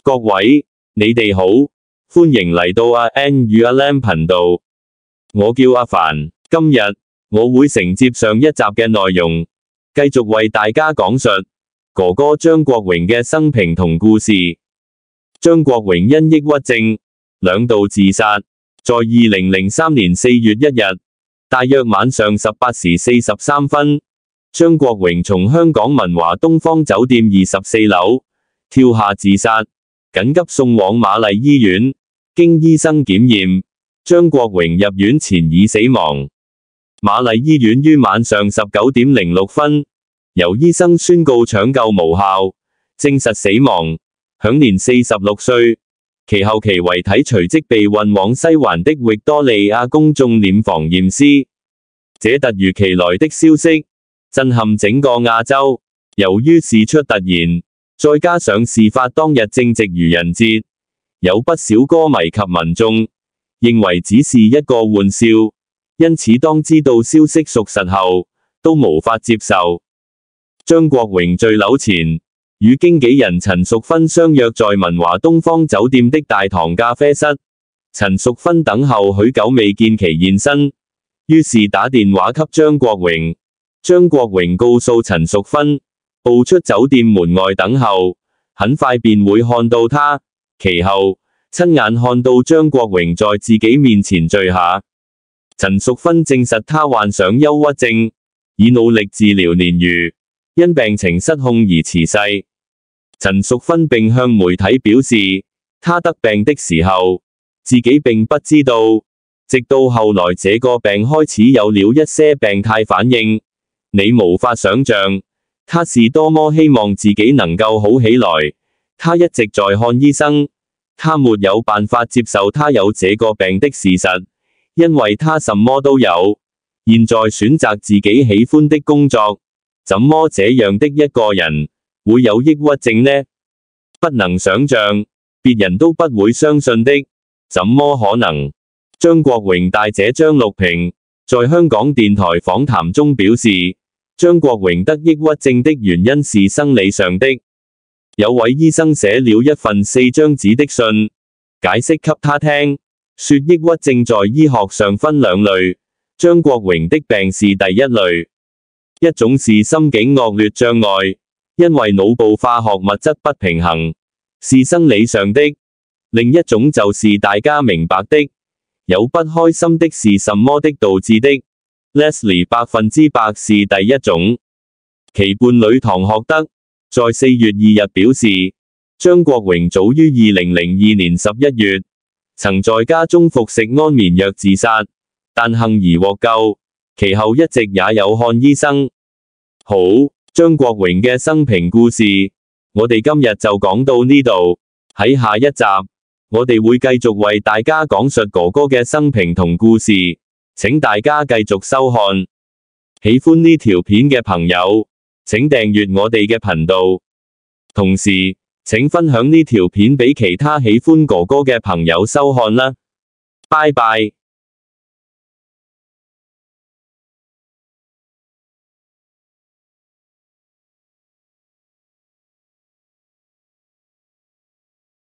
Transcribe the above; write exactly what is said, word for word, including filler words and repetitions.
各位，你哋好，歡迎嚟到阿 N 與阿 Lam 頻道。我叫阿凡，今日我會承接上一集嘅內容，繼續為大家講述哥哥張國榮嘅生平同故事。張國榮因抑鬱症兩度自殺，在二零零三年四月一日，大約晚上十八時四十三分，張國榮從香港文華東方酒店二十四樓跳下自殺，緊急送往瑪麗醫院，經醫生檢驗，張國榮入院前已死亡。瑪麗醫院於晚上十九點零六分，由醫生宣告搶救無效，證實死亡，享年四十六歲。其後其遺體隨即被運往西環的域多利亞公眾殮房驗屍。這突如其來的消息震撼整個亞洲。由於事出突然，再加上事發當日正值愚人節，有不少歌迷及民眾認為只是一個玩笑，因此當知道消息屬實後，都無法接受。張國榮墜樓前，與經紀人陳淑芬相約在文華東方酒店的大堂咖啡室。陳淑芬等候許久未見其現身，於是打電話給張國榮。張國榮告訴陳淑芬，步出酒店門外等候，很快便會看到他。其後親眼看到張國榮在自己面前墜下。陳淑芬證實他患上憂鬱症，已努力治療年餘，因病情失控而辭世。陳淑芬並向媒體表示，他得病的時候，自己並不知道，直到後來這個病開始有了一些病態反應。你無法想象，他是多麼希望自己能夠好起來。他一直在看醫生，他沒有辦法接受他有這個病的事實，因為他什麼都有，現在選擇自己喜歡的工作，怎麼這樣的一個人會有抑鬱症呢？不能想象，別人都不會相信的，怎麼可能？張國榮大姐張綠萍在香港電台訪談中表示，張國榮得抑鬱症的原因是生理上的。有位醫生寫了一份四張紙的信，解釋給他聽，說抑鬱症在醫學上分兩類，張國榮的病是第一類，一種是心境惡劣障礙，因為腦部化學物質不平衡，是生理上的；另一種就是大家明白的，有不開心的是什麼的導致的。Leslie 百分之百是第一種。其伴侶唐學德在四月二日表示，張國榮早於二零零二年十一月曾在家中服食安眠藥自殺，但幸而獲救，其後一直也有看醫生。好，張國榮嘅生平故事，我哋今日就講到呢度。喺下一集，我哋會繼續為大家講述哥哥嘅生平同故事，請大家繼續收看。喜歡呢條片嘅朋友，請訂閱我哋嘅頻道，同時請分享呢條片俾其他喜歡哥哥嘅朋友收看啦。拜拜。